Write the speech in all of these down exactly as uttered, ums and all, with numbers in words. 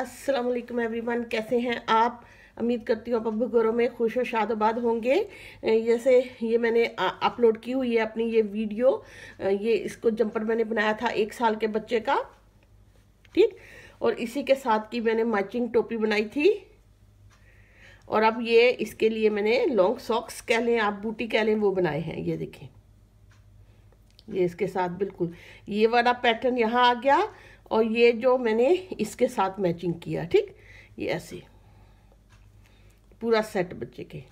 अस्सलाम वालेकुम एवरीवन, कैसे हैं आप। उम्मीद करती हूँ आप अब घरों में खुश और शादाबाद होंगे। जैसे ये मैंने अपलोड की हुई है अपनी ये वीडियो, ये इसको जंपर मैंने बनाया था एक साल के बच्चे का, ठीक। और इसी के साथ की मैंने मैचिंग टोपी बनाई थी। और अब ये इसके लिए मैंने लॉन्ग सॉक्स कह लें, आप बूटी कह लें, वो बनाए हैं। ये देखें, ये इसके साथ बिल्कुल ये वाला पैटर्न यहाँ आ गया और ये जो मैंने इसके साथ मैचिंग किया, ठीक। ये ऐसे पूरा सेट बच्चे के।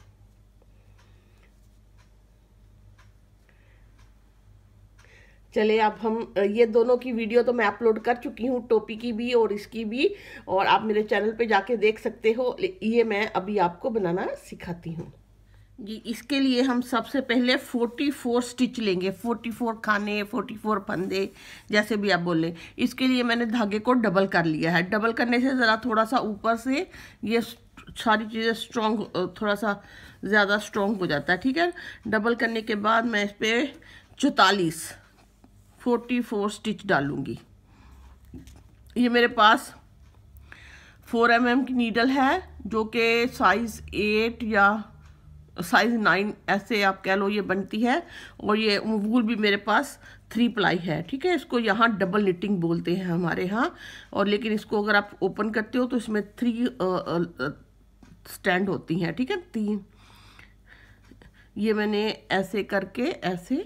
चले अब हम ये दोनों की वीडियो तो मैं अपलोड कर चुकी हूँ, टोपी की भी और इसकी भी, और आप मेरे चैनल पे जाके देख सकते हो। ये मैं अभी आपको बनाना सिखाती हूँ जी। इसके लिए हम सबसे पहले चौवालीस स्टिच लेंगे, चौवालीस खाने, चौवालीस फंदे, जैसे भी आप बोलें। इसके लिए मैंने धागे को डबल कर लिया है। डबल करने से ज़रा थोड़ा सा ऊपर से ये सारी चीज़ें स्ट्रॉन्ग, थोड़ा सा ज़्यादा स्ट्रॉन्ग हो जाता है, ठीक है। डबल करने के बाद मैं इस पर चौतालीस चौवालीस स्टिच डालूँगी। ये मेरे पास फोर एम एम की नीडल है, जो कि साइज़ एट या साइज नाइन ऐसे आप कह लो ये बनती है। और ये वूल भी मेरे पास थ्री प्लाई है, ठीक है। इसको यहाँ डबल निटिंग बोलते हैं हमारे यहाँ। और लेकिन इसको अगर आप ओपन करते हो तो इसमें थ्री स्टैंड होती हैं, ठीक है, तीन। ये मैंने ऐसे करके ऐसे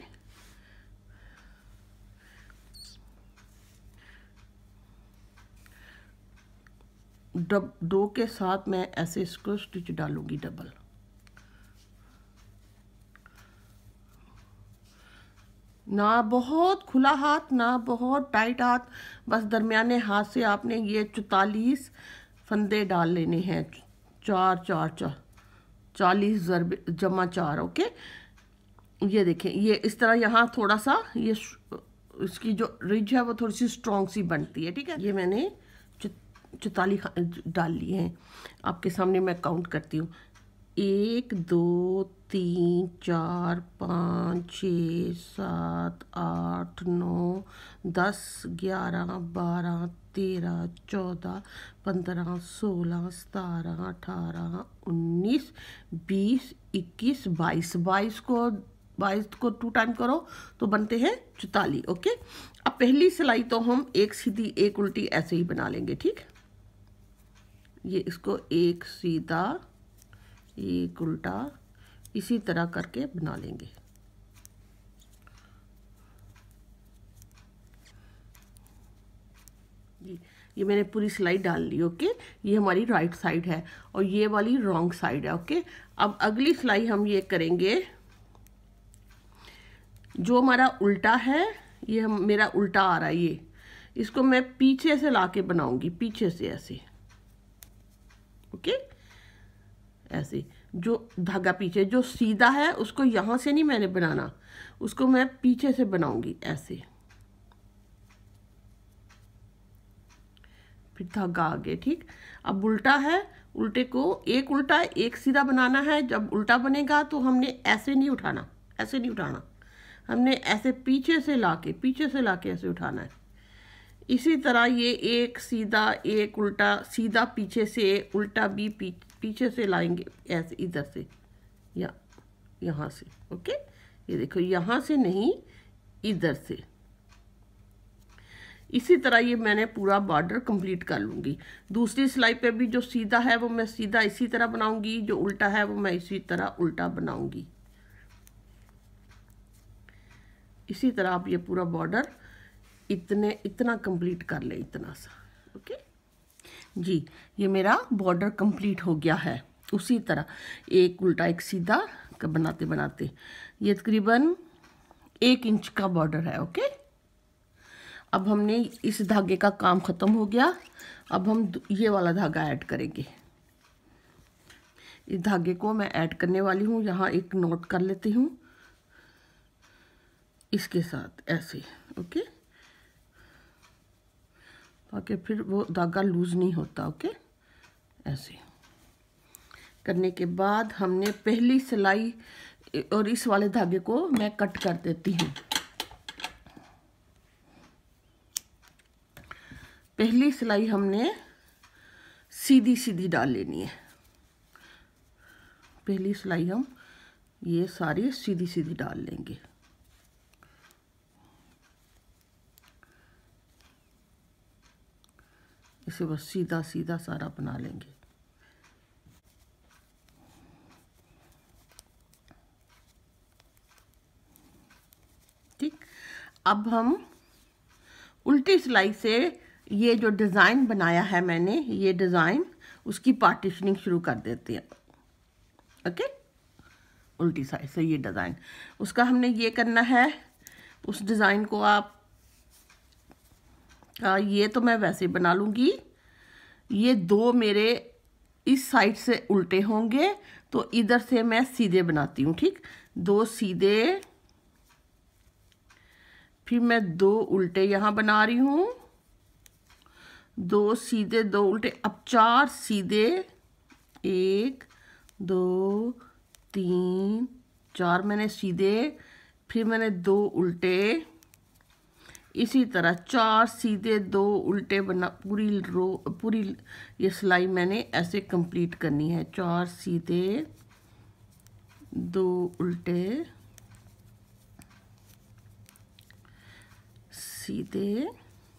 डब दो के साथ मैं ऐसे इसको स्टिच डालूंगी डबल। ना बहुत खुला हाथ, ना बहुत टाइट हाथ, बस दरमियाने हाथ से आपने ये चौतालीस फंदे डाल लेने हैं। चार चार चार चालीस ज़रब जमा चार, ओके। ये देखें, ये इस तरह यहाँ थोड़ा सा ये इसकी जो रिज है वो थोड़ी सी स्ट्रॉन्ग सी बनती है, ठीक है। ये मैंने चौतालीस डाल लिए हैं। आपके सामने मैं काउंट करती हूँ। एक, दो, तीन, चार, पाँच, छः, सात, आठ, नौ, दस, ग्यारह, बारह, तेरह, चौदह, पंद्रह, सोलह, सतारह, अठारह, उन्नीस, बीस, इक्कीस, बाईस। बाईस को बाईस को टू टाइम करो तो बनते हैं चौतालीस, ओके। अब पहली सिलाई तो हम एक सीधी एक उल्टी ऐसे ही बना लेंगे, ठीक। ये इसको एक सीधा एक उल्टा इसी तरह करके बना लेंगे। जी, ये मैंने पूरी सिलाई डाल ली, ओके। ये हमारी राइट साइड है और ये वाली रॉन्ग साइड है, ओके। अब अगली सिलाई हम ये करेंगे, जो हमारा उल्टा है, ये हम मेरा उल्टा आ रहा है, ये इसको मैं पीछे से लाके बनाऊंगी, पीछे से ऐसे, ओके। ऐसे जो धागा पीछे जो सीधा है उसको यहाँ से नहीं मैंने बनाना, उसको मैं पीछे से बनाऊंगी ऐसे। फिर धागा आगे, ठीक। अब उल्टा है, उल्टे को एक उल्टा एक सीधा बनाना है। जब उल्टा बनेगा तो हमने ऐसे नहीं उठाना, ऐसे नहीं उठाना, हमने ऐसे पीछे से लाके पीछे से लाके ऐसे उठाना है। इसी तरह ये एक सीधा एक उल्टा, सीधा पीछे से, उल्टा भी पीछे पीछे से लाएंगे ऐसे, इधर से या यहाँ से, ओके। ये देखो, यहाँ से नहीं, इधर से। इसी तरह ये मैंने पूरा बॉर्डर कंप्लीट कर लूँगी। दूसरी सिलाई पे भी जो सीधा है वो मैं सीधा इसी तरह बनाऊंगी, जो उल्टा है वो मैं इसी तरह उल्टा बनाऊंगी। इसी तरह आप ये पूरा बॉर्डर इतने इतना कंप्लीट कर ले, इतना सा, ओके जी। ये मेरा बॉर्डर कंप्लीट हो गया है। उसी तरह एक उल्टा एक सीधा का बनाते बनाते ये तकरीबन एक इंच का बॉर्डर है, ओके। अब हमने इस धागे का काम ख़त्म हो गया। अब हम ये वाला धागा ऐड करेंगे। इस धागे को मैं ऐड करने वाली हूँ, यहाँ एक नोट कर लेती हूँ इसके साथ ऐसे, ओके, ताकि फिर वो धागा लूज नहीं होता, ओके। ऐसे करने के बाद हमने पहली सिलाई और इस वाले धागे को मैं कट कर देती हूँ। पहली सिलाई हमने सीधी सीधी डाल लेनी है। पहली सिलाई हम ये सारी सीधी सीधी डाल लेंगे। इसे बस सीधा सीधा सारा बना लेंगे। ठीक, अब हम उल्टी सिलाई से ये जो डिज़ाइन बनाया है मैंने, ये डिज़ाइन, उसकी पार्टीशनिंग शुरू कर देते हैं। ओके, उल्टी साइड से ये डिज़ाइन, उसका हमने ये करना है। उस डिज़ाइन को आप आ, ये तो मैं वैसे बना लूँगी। ये दो मेरे इस साइड से उल्टे होंगे, तो इधर से मैं सीधे बनाती हूँ। ठीक, दो सीधे, फिर मैं दो उल्टे यहाँ बना रही हूँ, दो सीधे दो उल्टे, अब चार सीधे, एक दो तीन चार मैंने सीधे, फिर मैंने दो उल्टे, इसी तरह चार सीधे दो उल्टे बना, पूरी रो पूरी ये सिलाई मैंने ऐसे कंप्लीट करनी है। चार सीधे दो उल्टे, सीधे,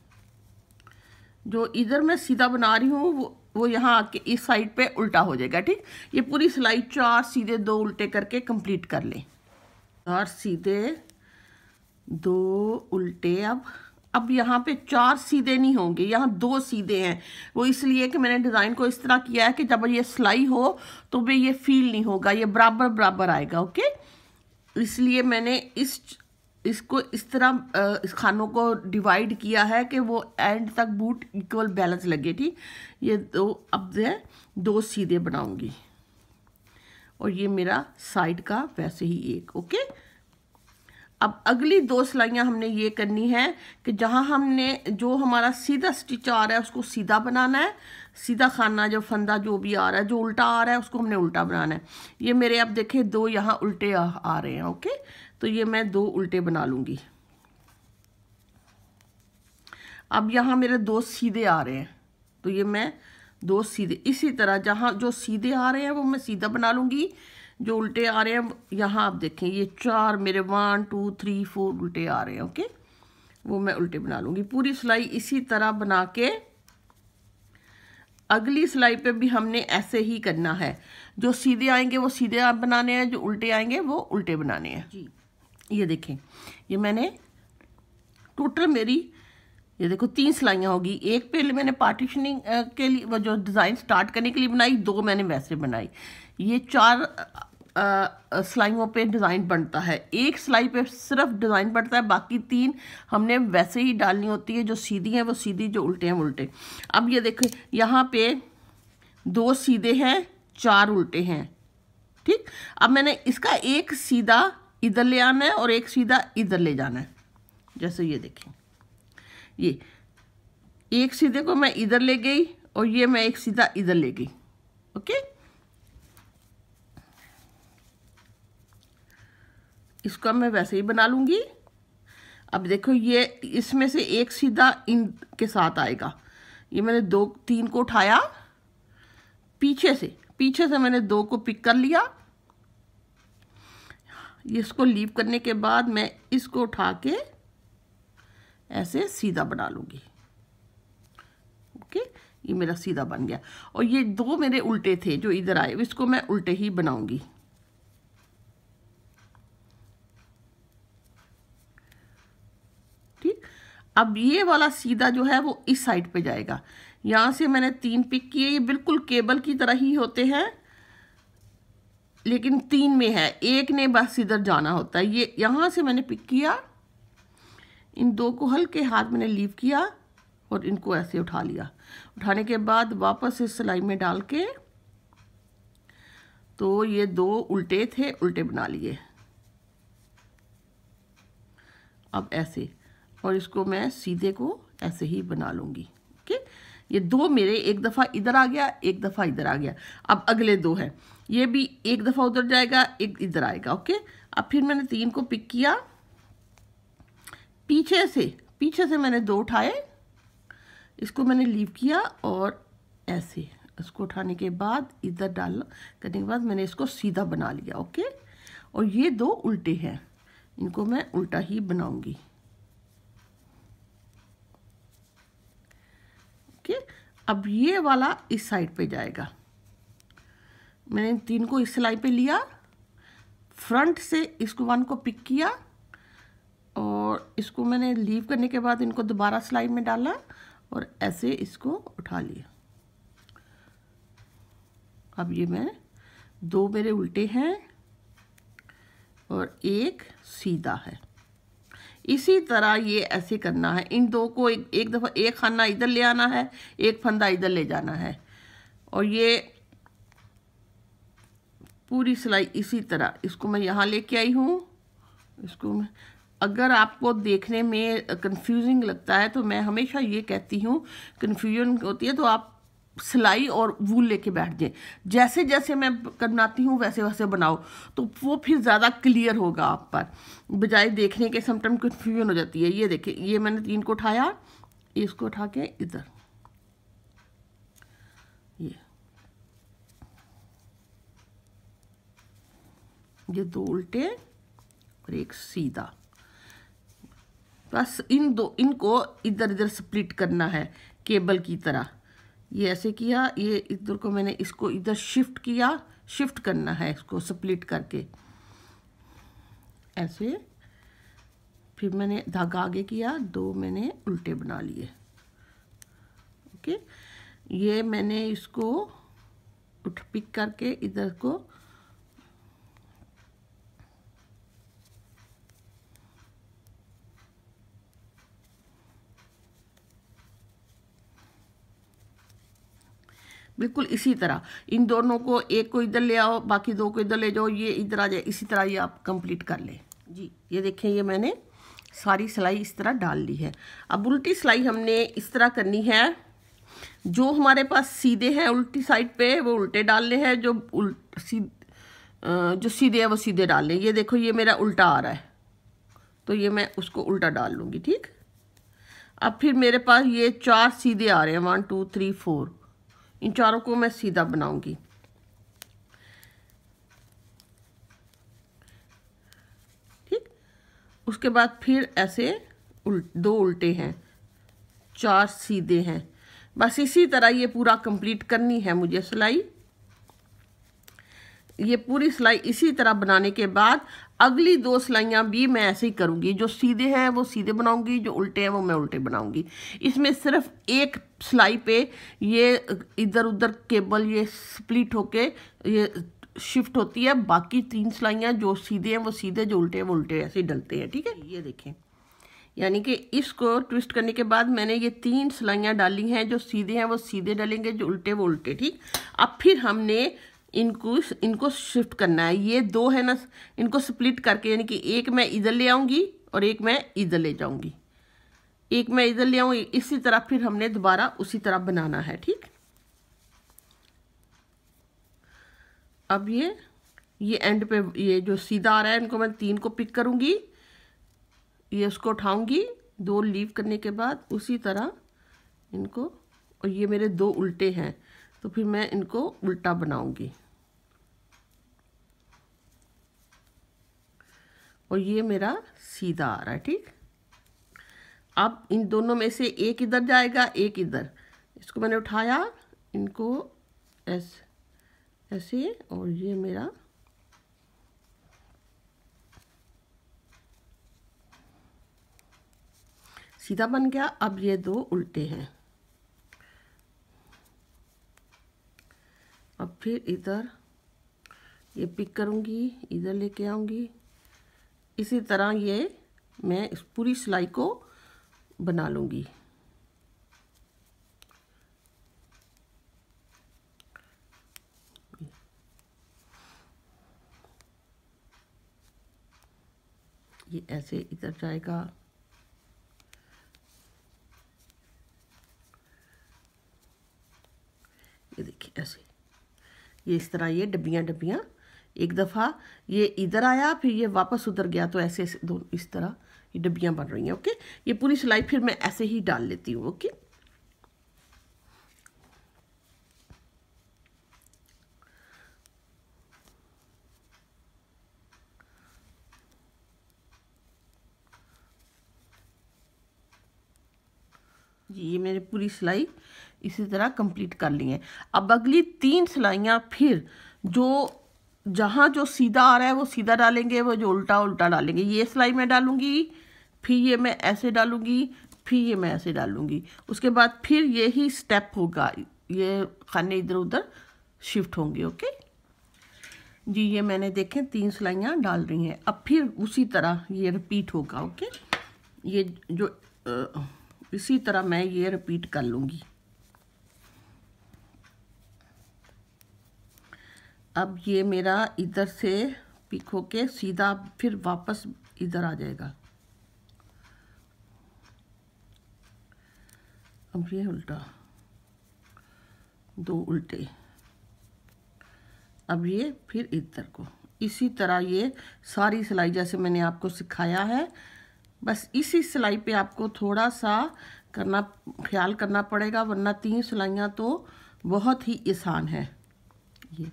जो इधर मैं सीधा बना रही हूँ वो वो यहाँ आके इस साइड पे उल्टा हो जाएगा। ठीक, ये पूरी सिलाई चार सीधे दो उल्टे करके कंप्लीट कर लें। चार सीधे दो उल्टे, अब अब यहाँ पे चार सीधे नहीं होंगे, यहाँ दो सीधे हैं। वो इसलिए कि मैंने डिज़ाइन को इस तरह किया है कि जब ये सिलाई हो तो भी ये फील नहीं होगा, ये बराबर बराबर आएगा। ओके, इसलिए मैंने इस इसको इस तरह इस खानों को डिवाइड किया है कि वो एंड तक बूट इक्वल बैलेंस लगे। ठीक, ये दो अब है दो सीधे बनाऊंगी, और ये मेरा साइड का वैसे ही एक। ओके, अब अगली दो सिलाइयाँ हमने ये करनी है कि जहाँ हमने जो हमारा सीधा स्टिच आ रहा है उसको सीधा बनाना है, सीधा खाना, जो फंदा जो भी आ रहा है, जो उल्टा आ रहा है उसको हमने उल्टा बनाना है। ये मेरे अब देखें दो यहाँ उल्टे आ, आ रहे हैं। ओके, तो ये मैं दो उल्टे बना लूँगी। अब यहाँ मेरे दो सीधे आ रहे हैं, तो ये मैं दो सीधे, इसी तरह जहाँ जो सीधे आ रहे हैं वो मैं सीधा बना लूँगी, जो उल्टे आ रहे हैं यहाँ आप देखें ये चार मेरे वन टू थ्री फोर उल्टे आ रहे हैं। ओके, वो मैं उल्टे बना लूँगी। पूरी सिलाई इसी तरह बना के अगली सिलाई पे भी हमने ऐसे ही करना है। जो सीधे आएंगे वो सीधे बनाने हैं, जो उल्टे आएंगे वो उल्टे बनाने हैं। जी, ये देखें, ये मैंने टोटल मेरी ये देखो तीन सिलाइयाँ होगी। एक पहले मैंने पार्टीशनिंग के लिए वो जो डिज़ाइन स्टार्ट करने के लिए बनाई, दो मैंने वैसे बनाई। ये चार सिलाइयों पे डिज़ाइन बनता है, एक सिलाई पे सिर्फ डिज़ाइन बनता है, बाकी तीन हमने वैसे ही डालनी होती है। जो सीधी हैं वो सीधी, जो उल्टे हैं वो उल्टे। अब ये देखो यहाँ पे दो सीधे हैं, चार उल्टे हैं। ठीक, अब मैंने इसका एक सीधा इधर ले आना है और एक सीधा इधर ले जाना है। जैसे ये देखें, ये एक सीधे को मैं इधर ले गई और ये मैं एक सीधा इधर ले गई। ओके, इसको मैं वैसे ही बना लूँगी। अब देखो ये इसमें से एक सीधा इन के साथ आएगा। ये मैंने दो तीन को उठाया, पीछे से पीछे से मैंने दो को पिक कर लिया। इसको लीव करने के बाद मैं इसको उठा के ऐसे सीधा बना लूँगी। ओके, ये मेरा सीधा बन गया। और ये दो मेरे उल्टे थे जो इधर आए, इसको मैं उल्टे ही बनाऊंगी। ठीक, अब ये वाला सीधा जो है वो इस साइड पे जाएगा। यहाँ से मैंने तीन पिक किए, ये बिल्कुल केबल की तरह ही होते हैं, लेकिन तीन में है, एक ने बस इधर जाना होता है। ये यहाँ से मैंने पिक किया, इन दो को हल्के हाथ मैंने लीव किया और इनको ऐसे उठा लिया। उठाने के बाद वापस इस सिलाई में डाल के, तो ये दो उल्टे थे, उल्टे बना लिए। अब ऐसे, और इसको मैं सीधे को ऐसे ही बना लूँगी। ओके, ये दो मेरे एक दफ़ा इधर आ गया, एक दफ़ा इधर आ गया। अब अगले दो हैं, ये भी एक दफ़ा उधर जाएगा, एक इधर आएगा। ओके, अब फिर मैंने तीन को पिक किया, पीछे से पीछे से मैंने दो उठाए, इसको मैंने लीव किया और ऐसे इसको उठाने के बाद इधर डाल करने के बाद मैंने इसको सीधा बना लिया। ओके, और ये दो उल्टे हैं, इनको मैं उल्टा ही बनाऊंगी। ओके, अब ये वाला इस साइड पे जाएगा। मैंने इन तीन को इस सिलाई पे लिया, फ्रंट से इसको वन को पिक किया और इसको मैंने लीव करने के बाद इनको दोबारा सिलाई में डाला और ऐसे इसको उठा लिया। अब ये मैं दो मेरे उल्टे हैं और एक सीधा है। इसी तरह ये ऐसे करना है। इन दो को एक, एक दफ़ा एक खाना इधर ले आना है, एक फंदा इधर ले जाना है और ये पूरी सिलाई इसी तरह। इसको मैं यहाँ लेके आई हूँ। इसको मैं, अगर आपको देखने में कंफ्यूजिंग लगता है तो मैं हमेशा ये कहती हूँ, कंफ्यूजन होती है तो आप सिलाई और वूल लेके बैठ जाए, जैसे जैसे मैं बनाती हूँ वैसे वैसे बनाओ, तो वो फिर ज़्यादा क्लियर होगा आप पर, बजाय देखने के समटाइम कंफ्यूजन हो जाती है। ये देखिए, ये मैंने तीन को उठाया, इसको उठा के इधर, ये ये दो उल्टे और एक सीधा। बस इन दो, इनको इधर इधर स्प्लिट करना है केबल की तरह। ये ऐसे किया, ये इधर को मैंने इसको इधर शिफ्ट किया, शिफ्ट करना है इसको स्प्लिट करके ऐसे। फिर मैंने धागा आगे किया, दो मैंने उल्टे बना लिए। ओके, ये मैंने इसको उठ पिक करके इधर को बिल्कुल इसी तरह इन दोनों को, एक को इधर ले आओ, बाकी दो को इधर ले जाओ, ये इधर आ जाए। इसी तरह ये आप कंप्लीट कर लें जी। ये देखें, ये मैंने सारी सिलाई इस तरह डाल ली है। अब उल्टी सिलाई हमने इस तरह करनी है, जो हमारे पास सीधे हैं उल्टी साइड पे वो उल्टे डालने हैं, जो उल्ट सी जो सीधे है वो सीधे डाल लें। ये देखो, ये मेरा उल्टा आ रहा है तो ये मैं उसको उल्टा डाल लूँगी। ठीक, अब फिर मेरे पास ये चार सीधे आ रहे हैं, वन टू थ्री फोर, इन चारों को मैं सीधा बनाऊंगी। ठीक, उसके बाद फिर ऐसे उल, दो उल्टे हैं, चार सीधे हैं। बस इसी तरह ये पूरा कंप्लीट करनी है मुझे सिलाई। ये पूरी सिलाई इसी तरह बनाने के बाद अगली दो सिलाइयाँ भी मैं ऐसे ही करूँगी। जो सीधे हैं वो सीधे बनाऊँगी, जो उल्टे हैं वो मैं उल्टे बनाऊँगी। इसमें सिर्फ एक सिलाई पे ये इधर उधर केबल ये स्प्लिट होके ये शिफ्ट होती है, बाकी तीन सिलाइयाँ जो सीधे हैं वो सीधे, जो उल्टे हैं वो उल्टे ऐसे ही डलते हैं। ठीक है, ये देखें, यानी कि इसको ट्विस्ट करने के बाद मैंने ये तीन सिलाइयाँ डाली हैं, जो सीधे हैं वो सीधे डलेंगे, जो उल्टे वो उल्टे। ठीक, अब फिर हमने इनको इनको शिफ्ट करना है। ये दो है ना, इनको स्प्लिट करके, यानी कि एक मैं इधर ले आऊँगी और एक मैं इधर ले जाऊँगी, एक मैं इधर ले आऊँगी। इसी तरह फिर हमने दोबारा उसी तरह बनाना है। ठीक, अब ये ये एंड पे ये जो सीधा आ रहा है, इनको मैं तीन को पिक करूँगी, ये उसको उठाऊँगी, दो लीव करने के बाद उसी तरह इनको, और ये मेरे दो उल्टे हैं तो फिर मैं इनको उल्टा बनाऊंगी और ये मेरा सीधा आ रहा है। ठीक, अब इन दोनों में से एक इधर जाएगा, एक इधर। इसको मैंने उठाया, इनको ऐसे ऐसे, और ये मेरा सीधा बन गया। अब ये दो उल्टे हैं। अब फिर इधर ये पिक करूँगी, इधर लेके आऊँगी। इसी तरह ये मैं इस पूरी सिलाई को बना लूँगी। ये ऐसे इधर जाएगा, ये देखिए ऐसे, ये इस तरह ये डब्बियाँ डब्बियाँ, एक दफ़ा ये इधर आया फिर ये वापस उधर गया, तो ऐसे ऐसे दो इस तरह ये डब्बियाँ बन रही हैं। ओके, ये पूरी सिलाई फिर मैं ऐसे ही डाल लेती हूँ। ओके, जी ये मैंने पूरी सिलाई इसी तरह कंप्लीट कर ली है। अब अगली तीन सिलाइयाँ फिर जो जहाँ जो सीधा आ रहा है वो सीधा डालेंगे, वो जो उल्टा उल्टा डालेंगे। ये सिलाई मैं डालूंगी, फिर ये मैं ऐसे डालूंगी, फिर ये मैं ऐसे डालूंगी। उसके बाद फिर यही स्टेप होगा, ये खाने इधर उधर शिफ्ट होंगे। ओके जी ये मैंने देखें तीन सिलाइयाँ डाल रही हैं। अब फिर उसी तरह ये रिपीट होगा। ओके ये जो आ, इसी तरह मैं ये रिपीट कर लूँगी। अब ये मेरा इधर से पिक होके सीधा फिर वापस इधर आ जाएगा। अब ये उल्टा, दो उल्टे, अब ये फिर इधर को। इसी तरह ये सारी सिलाई जैसे मैंने आपको सिखाया है, बस इसी सिलाई पे आपको थोड़ा सा करना ख्याल करना पड़ेगा, वरना तीन सिलाइयाँ तो बहुत ही आसान है। ये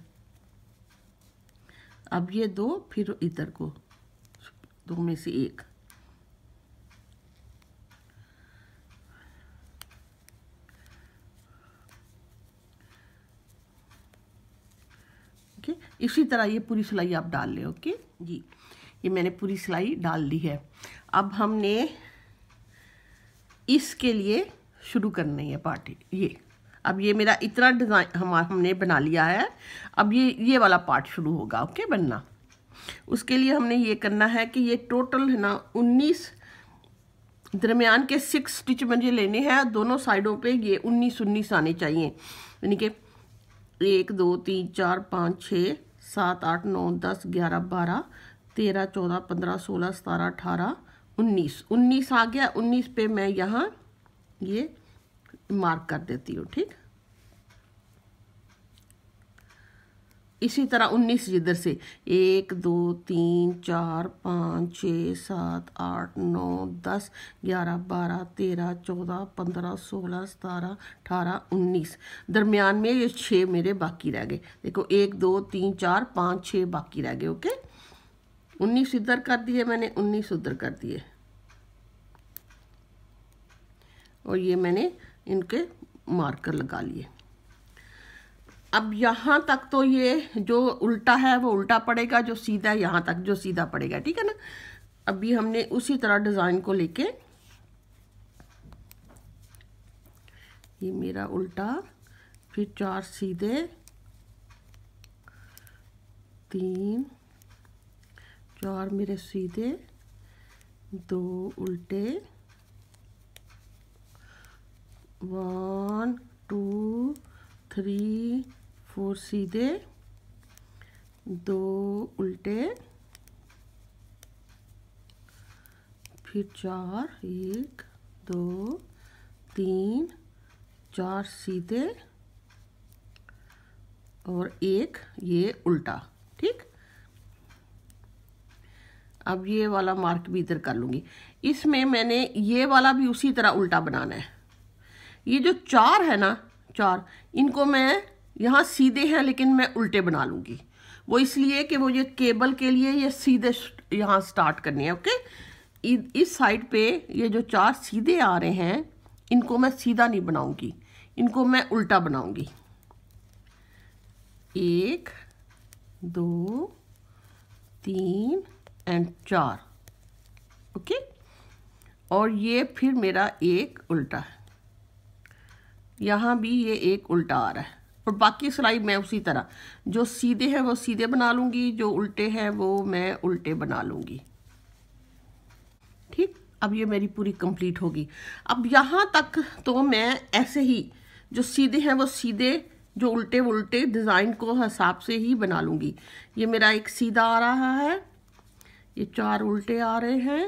अब ये दो, फिर इधर को, दो में से एक। ओके इसी तरह ये पूरी सिलाई आप डाल लें। ओके जी ये मैंने पूरी सिलाई डाल दी है। अब हमने इसके लिए शुरू करनी है पार्ट। ये अब ये मेरा इतना डिज़ाइन हम हमने बना लिया है। अब ये ये वाला पार्ट शुरू होगा ओके बनना। उसके लिए हमने ये करना है कि ये टोटल है ना उन्नीस दरमियान के सिक्स स्टिच मुझे लेने हैं। दोनों साइडों पे ये उन्नीस उन्नीस आने चाहिए, यानी कि एक दो तीन चार पाँच छः सात आठ नौ दस ग्यारह बारह तेरह चौदह पंद्रह सोलह सतारह अठारह उन्नीस उन्नीस आ गया। उन्नीस पे मैं यहाँ ये मार्क कर देती हूँ। ठीक इसी तरह उन्नीस जिधर से एक दो तीन चार पाँच छः सात आठ नौ दस ग्यारह बारह तेरह चौदह पंद्रह सोलह सतारह अठारह उन्नीस, दरमियान में ये छः मेरे बाकी रह गए। देखो एक दो तीन चार पाँच छः बाकी रह गए। ओके उन्नीस इधर कर दिए मैंने, उन्नीस उधर कर दिए, और ये मैंने इनके मार्कर लगा लिए। अब यहाँ तक तो ये जो उल्टा है वो उल्टा पड़ेगा, जो सीधा है यहाँ तक जो सीधा पड़ेगा। ठीक है ना। अभी हमने उसी तरह डिज़ाइन को लेके ये मेरा उल्टा, फिर चार सीधे, तीन चार मेरे सीधे, दो उल्टे, वन टू थ्री फोर सीधे, दो उल्टे, फिर चार, एक दो तीन चार सीधे और एक ये उल्टा। ठीक अब ये वाला मार्क भी इधर कर लूँगी। इसमें मैंने ये वाला भी उसी तरह उल्टा बनाना है। ये जो चार है ना, चार इनको मैं यहाँ सीधे हैं लेकिन मैं उल्टे बना लूँगी। वो इसलिए कि वो ये केबल के लिए ये सीधे यहाँ स्टार्ट करनी है। ओके इस साइड पे ये जो चार सीधे आ रहे हैं इनको मैं सीधा नहीं बनाऊँगी, इनको मैं उल्टा बनाऊँगी। एक दो तीन एंड चार। ओके और ये फिर मेरा एक उल्टा है, यहाँ भी ये एक उल्टा आ रहा है, और बाकी सिलाई मैं उसी तरह जो सीधे हैं वो सीधे बना लूँगी, जो उल्टे हैं वो मैं उल्टे बना लूँगी। ठीक अब ये मेरी पूरी कंप्लीट होगी। अब यहाँ तक तो मैं ऐसे ही जो सीधे हैं वो सीधे, जो उल्टे उल्टे डिज़ाइन को हिसाब से ही बना लूँगी। ये मेरा एक सीधा आ रहा है, ये चार उल्टे आ रहे हैं,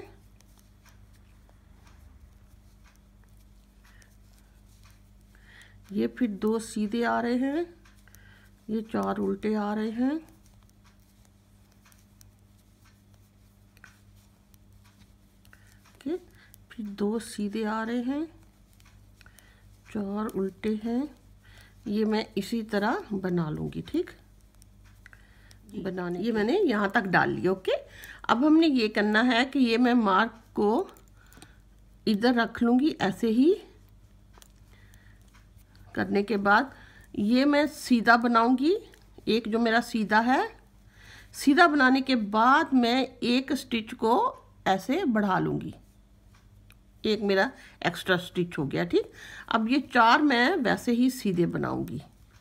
ये फिर दो सीधे आ रहे हैं, ये चार उल्टे आ रहे हैं, ओके फिर दो सीधे आ रहे हैं, चार उल्टे हैं। ये मैं इसी तरह बना लूँगी। ठीक बनाने ये मैंने यहाँ तक डाल लिया। ओके अब हमने ये करना है कि ये मैं मार्क को इधर रख लूँगी ऐसे ही, करने के बाद ये मैं सीधा बनाऊंगी, एक जो मेरा सीधा है। सीधा बनाने के बाद मैं एक स्टिच को ऐसे बढ़ा लूँगी, एक मेरा एक्स्ट्रा स्टिच हो गया। ठीक, अब ये चार मैं वैसे ही सीधे बनाऊंगी,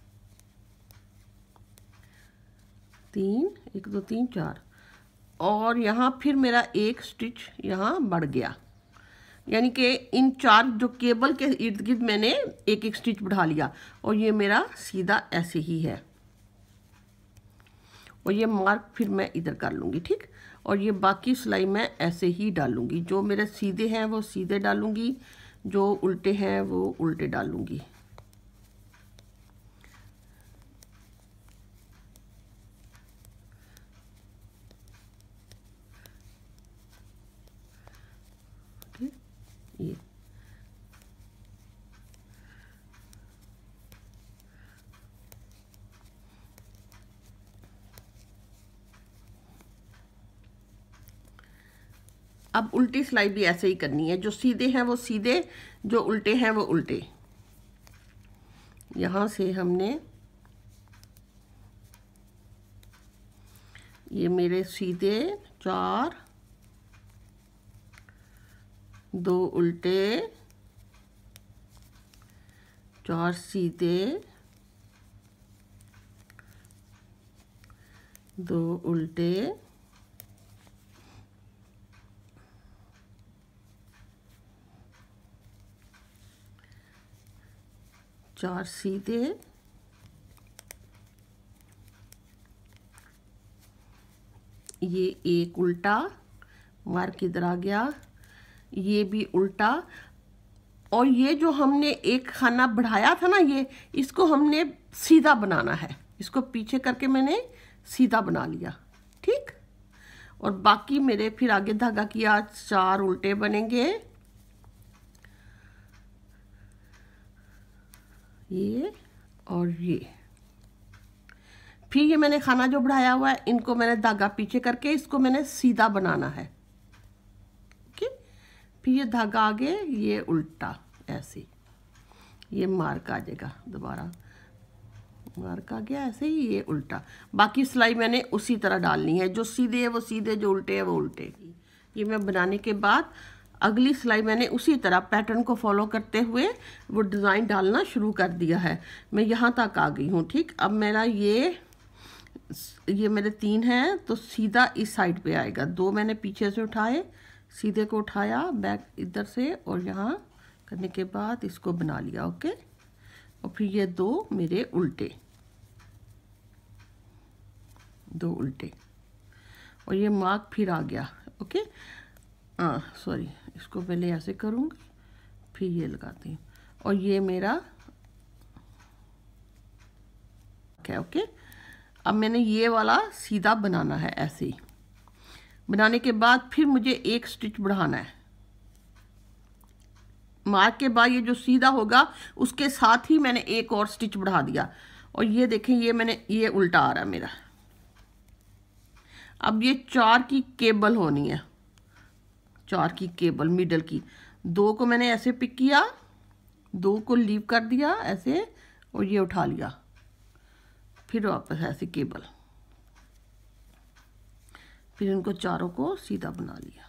तीन, एक दो तीन चार, और यहाँ फिर मेरा एक स्टिच यहाँ बढ़ गया, यानी कि इन चार जो केबल के इर्द गिर्द मैंने एक एक स्टिच बढ़ा लिया, और ये मेरा सीधा ऐसे ही है, और ये मार्क फिर मैं इधर कर लूँगी। ठीक, और ये बाकी सिलाई मैं ऐसे ही डालूँगी, जो मेरे सीधे हैं वो सीधे डालूँगी, जो उल्टे हैं वो उल्टे डालूँगी। ठीक, ये अब उल्टी सिलाई भी ऐसे ही करनी है, जो सीधे हैं वो सीधे, जो उल्टे हैं वो उल्टे। यहाँ से हमने ये मेरे सीधे चार, दो उल्टे, चार सीधे, दो उल्टे, चार सीधे, ये एक उल्टा, मार्क इधर आ गया, ये भी उल्टा, और ये जो हमने एक खाना बढ़ाया था ना, ये इसको हमने सीधा बनाना है, इसको पीछे करके मैंने सीधा बना लिया। ठीक, और बाकी मेरे फिर आगे धागा किया, चार उल्टे बनेंगे, ये और ये। फिर ये मैंने खाना जो बढ़ाया हुआ है, इनको मैंने धागा पीछे करके इसको मैंने सीधा बनाना है। ओके, फिर ये धागा आगे, ये उल्टा, ऐसे ये मार्क आ जाएगा, दोबारा मार्क आ गया, ऐसे ही ये उल्टा। बाकी सिलाई मैंने उसी तरह डालनी है, जो सीधे है वो सीधे, जो उल्टे है वो उल्टे। ये मैं बनाने के बाद अगली सिलाई मैंने उसी तरह पैटर्न को फॉलो करते हुए वो डिज़ाइन डालना शुरू कर दिया है। मैं यहाँ तक आ गई हूँ। ठीक, अब मेरा ये ये मेरे तीन हैं, तो सीधा इस साइड पे आएगा, दो मैंने पीछे से उठाए, सीधे को उठाया बैक इधर से, और यहाँ करने के बाद इसको बना लिया। ओके, और फिर ये दो मेरे उल्टे, दो उल्टे, और ये मार्क फिर आ गया। ओके, हाँ सॉरी, इसको पहले ऐसे करूँगी, फिर ये लगाती हूँ, और ये मेरा क्या। ओके, अब मैंने ये वाला सीधा बनाना है, ऐसे ही बनाने के बाद फिर मुझे एक स्टिच बढ़ाना है। मार्क के बाद ये जो सीधा होगा उसके साथ ही मैंने एक और स्टिच बढ़ा दिया, और ये देखें ये मैंने ये उल्टा आ रहा है मेरा। अब ये चार की केबल होनी है, चार की केबल मिडल की, दो को मैंने ऐसे पिक किया, दो को लीव कर दिया ऐसे, और ये उठा लिया, फिर वापस ऐसे केबल, फिर इनको चारों को सीधा बना लिया।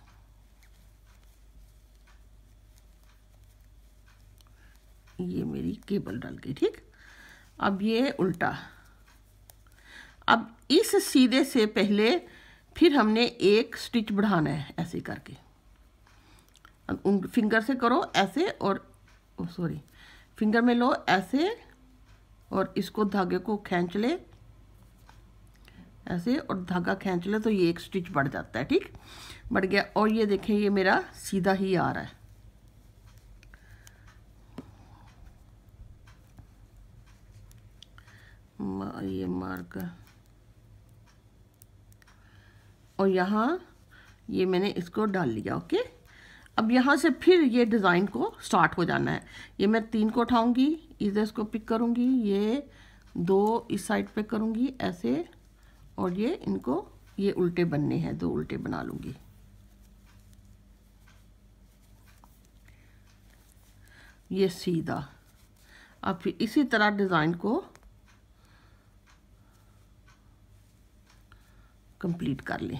ये मेरी केबल डल गई। ठीक, अब ये उल्टा। अब इस सीधे से पहले फिर हमने एक स्टिच बढ़ाना है, ऐसे करके उन फिंगर से करो ऐसे, और सॉरी फिंगर में लो ऐसे, और इसको धागे को खींच ले ऐसे, और धागा खींच ले तो ये एक स्टिच बढ़ जाता है। ठीक, बढ़ गया, और ये देखें ये मेरा सीधा ही आ रहा है। ये मार्क, और यहाँ ये मैंने इसको डाल लिया। ओके, अब यहाँ से फिर ये डिज़ाइन को स्टार्ट हो जाना है। ये मैं तीन को उठाऊंगी, इधर इसको पिक करूंगी, ये दो इस साइड पे करूंगी ऐसे, और ये इनको ये उल्टे बनने हैं, दो उल्टे बना लूंगी। ये सीधा। अब फिर इसी तरह डिज़ाइन को कंप्लीट कर लें।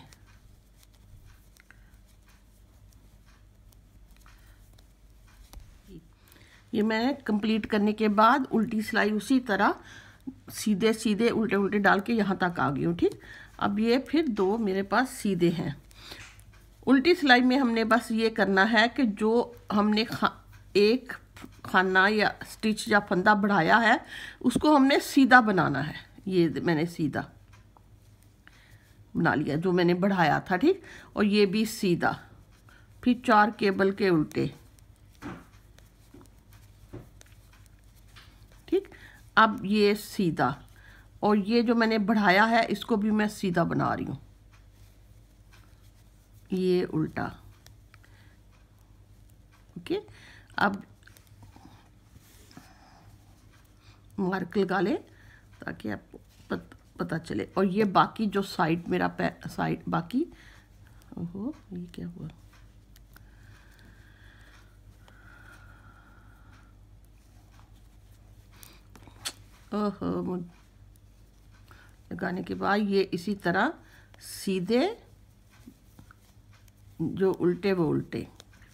ये मैं कंप्लीट करने के बाद उल्टी सिलाई उसी तरह सीधे सीधे उल्टे उल्टे डाल के यहाँ तक आ गई हूँ। ठीक, अब ये फिर दो मेरे पास सीधे हैं। उल्टी सिलाई में हमने बस ये करना है कि जो हमने खा, एक खाना या स्टिच या फंदा बढ़ाया है उसको हमने सीधा बनाना है। ये मैंने सीधा बना लिया जो मैंने बढ़ाया था। ठीक, और ये भी सीधा, फिर चार केबल के उल्टे। ठीक, अब ये सीधा, और ये जो मैंने बढ़ाया है इसको भी मैं सीधा बना रही हूँ। ये उल्टा। ओके, अब मार्क लगा लें ताकि आपको पत, पता चले। और ये बाकी जो साइड मेरा साइड बाकी, ओहो ये क्या हुआ, ओहो, लगाने के बाद ये इसी तरह सीधे जो उल्टे वो उल्टे,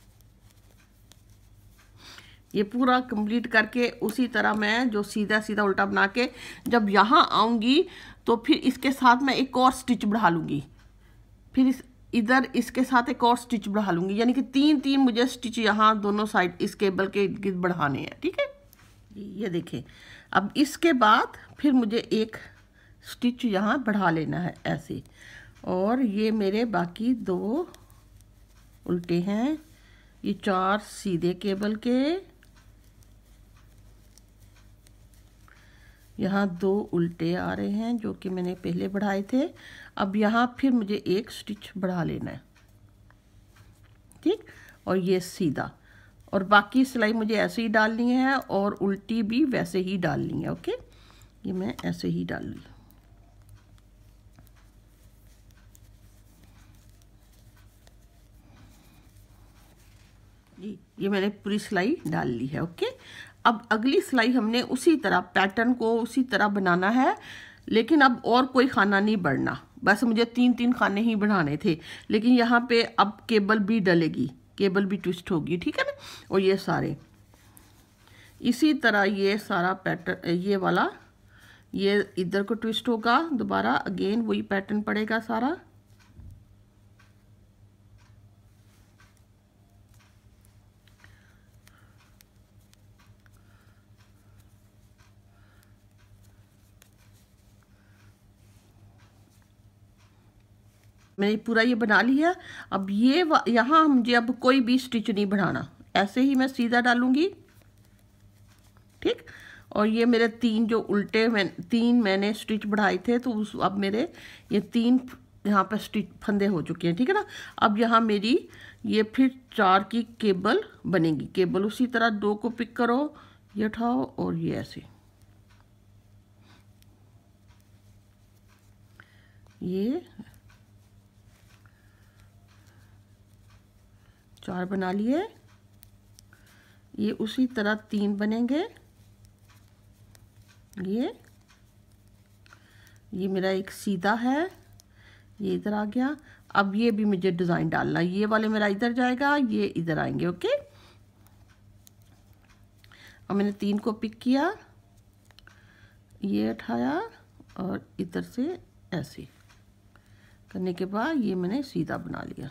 ये पूरा कंप्लीट करके उसी तरह मैं जो सीधा सीधा उल्टा बना के जब यहाँ आऊँगी तो फिर इसके साथ मैं एक और स्टिच बढ़ा लूँगी, फिर इस इधर इसके साथ एक और स्टिच बढ़ा लूँगी, यानी कि तीन तीन मुझे स्टिच यहाँ दोनों साइड इस केबल के इर्द गिर्द बढ़ाने हैं। ठीक है, ये देखें। अब इसके बाद फिर मुझे एक स्टिच यहाँ बढ़ा लेना है ऐसे, और ये मेरे बाकी दो उल्टे हैं, ये चार सीधे केबल के, यहाँ दो उल्टे आ रहे हैं जो कि मैंने पहले बढ़ाए थे। अब यहाँ फिर मुझे एक स्टिच बढ़ा लेना है। ठीक, और ये सीधा, और बाकी सिलाई मुझे ऐसे ही डालनी है और उल्टी भी वैसे ही डालनी है। ओके, ये मैं ऐसे ही डाल ली। जी, ये मैंने पूरी सिलाई डाल ली है। ओके, अब अगली सिलाई हमने उसी तरह पैटर्न को उसी तरह बनाना है, लेकिन अब और कोई खाना नहीं बढ़ना। बस मुझे तीन तीन खाने ही बढ़ाने थे, लेकिन यहाँ पे अब केबल भी डलेगी, केबल भी ट्विस्ट होगी। ठीक है ना, और ये सारे इसी तरह ये सारा पैटर्न, ये वाला ये इधर को ट्विस्ट होगा, दोबारा अगेन वही पैटर्न पड़ेगा सारा। मैंने पूरा ये बना लिया। अब ये यहाँ मुझे अब कोई भी स्टिच नहीं बढ़ाना, ऐसे ही मैं सीधा डालूंगी। ठीक, और ये मेरे तीन जो उल्टे मैं तीन मैंने स्टिच बढ़ाए थे, तो उस अब मेरे ये तीन यहाँ पे स्टिच फंदे हो चुके हैं। ठीक है ना, अब यहाँ मेरी ये फिर चार की केबल बनेगी। केबल उसी तरह दो को पिक करो, ये उठाओ और ये ऐसे, ये चार बना लिए। ये उसी तरह तीन बनेंगे। ये ये मेरा एक सीधा है, ये इधर आ गया। अब ये भी मुझे डिज़ाइन डालना, ये वाले मेरा इधर जाएगा, ये इधर आएंगे। ओके, अब मैंने तीन को पिक किया, ये उठाया और इधर से ऐसे करने के बाद ये मैंने सीधा बना लिया।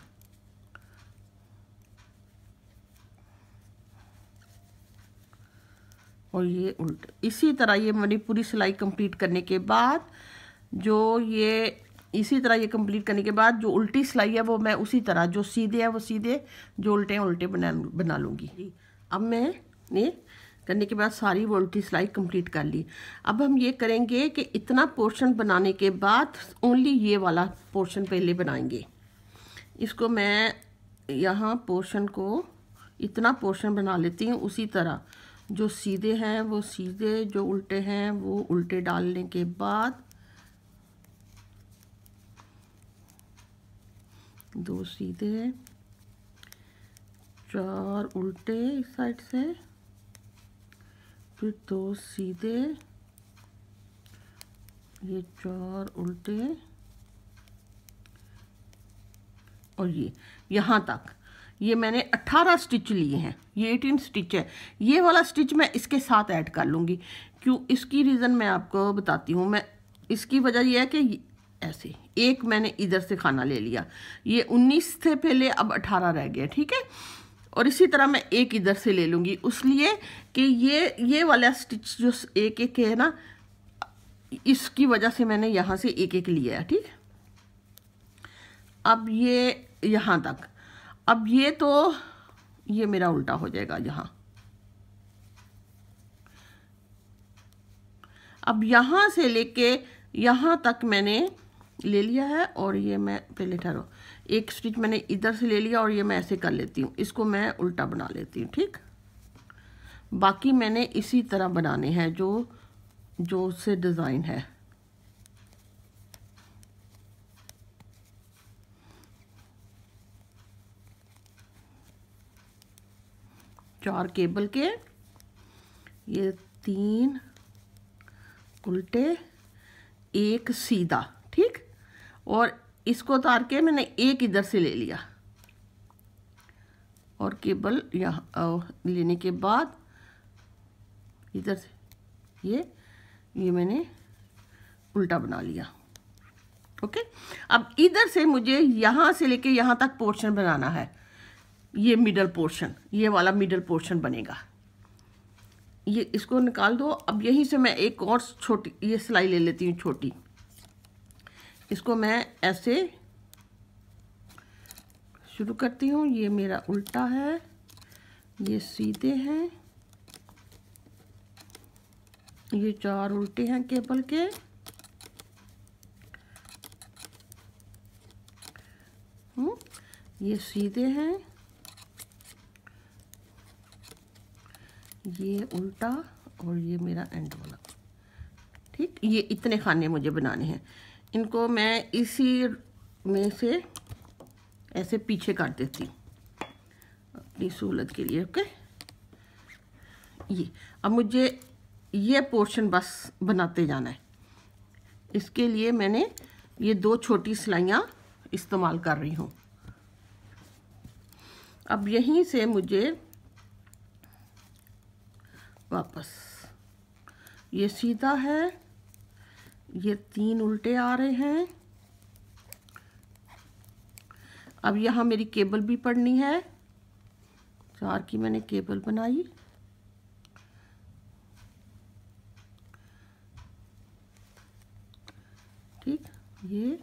और ये उल्टा, इसी तरह ये मैंने पूरी सिलाई कंप्लीट करने के बाद जो ये इसी तरह ये कंप्लीट करने के बाद जो उल्टी सिलाई है वो मैं उसी तरह जो सीधे है वो सीधे, जो उल्टे हैं उल्टे बना बना लूँगी। अब मैं ये करने के बाद सारी वो उल्टी सिलाई कंप्लीट कर ली। अब हम ये करेंगे कि इतना पोर्शन बनाने के बाद ओनली ये वाला पोर्शन पहले बनाएंगे। इसको मैं यहाँ पोर्शन को इतना पोर्शन बना लेती हूँ, उसी तरह जो सीधे हैं वो सीधे, जो उल्टे हैं वो उल्टे डालने के बाद दो सीधे, चार उल्टे इस साइड से, फिर दो सीधे, ये चार उल्टे, और ये यहाँ तक। ये मैंने अठारह स्टिच लिए हैं, ये अठारह स्टिच है। ये वाला स्टिच मैं इसके साथ ऐड कर लूँगी। क्यों, इसकी रीज़न मैं आपको बताती हूँ। मैं इसकी वजह यह है कि ऐसे एक मैंने इधर से खाना ले लिया, ये उन्नीस थे पहले, अब अठारह रह गया, ठीक है। और इसी तरह मैं एक इधर से ले लूँगी, उसलिए कि ये ये वाला स्टिच जो एक एक है ना, इसकी वजह से मैंने यहाँ से एक एक लिया है, ठीक। अब ये यहाँ तक, अब ये तो ये मेरा उल्टा हो जाएगा यहाँ। अब यहाँ से लेके यहाँ तक मैंने ले लिया है, और ये मैं पहले ठहरो, एक स्टिच मैंने इधर से ले लिया और ये मैं ऐसे कर लेती हूँ, इसको मैं उल्टा बना लेती हूँ, ठीक। बाकी मैंने इसी तरह बनाने हैं जो जो से डिज़ाइन है। चार केबल के, ये तीन उल्टे, एक सीधा, ठीक। और इसको उतार के मैंने एक इधर से ले लिया, और केबल यहाँ लेने के बाद इधर से ये ये मैंने उल्टा बना लिया, ओके। अब इधर से मुझे यहाँ से लेके यहाँ तक पोर्शन बनाना है, ये मिडल पोर्शन, ये वाला मिडल पोर्शन बनेगा। ये इसको निकाल दो। अब यहीं से मैं एक और छोटी ये सिलाई ले लेती हूँ, छोटी। इसको मैं ऐसे शुरू करती हूँ। ये मेरा उल्टा है, ये सीधे हैं, ये चार उल्टे हैं केबल के, हम्म ये सीधे हैं, ये उल्टा, और ये मेरा एंड वाला, ठीक। ये इतने खाने मुझे बनाने हैं। इनको मैं इसी में से ऐसे पीछे काट देती हूँ अपनी सहूलत के लिए, ओके। ये अब मुझे ये पोर्शन बस बनाते जाना है। इसके लिए मैंने ये दो छोटी सिलाइयाँ इस्तेमाल कर रही हूँ। अब यहीं से मुझे वापस, ये सीधा है, ये तीन उल्टे आ रहे हैं। अब यहाँ मेरी केबल भी पड़नी है, चार की मैंने केबल बनाई, ठीक। ये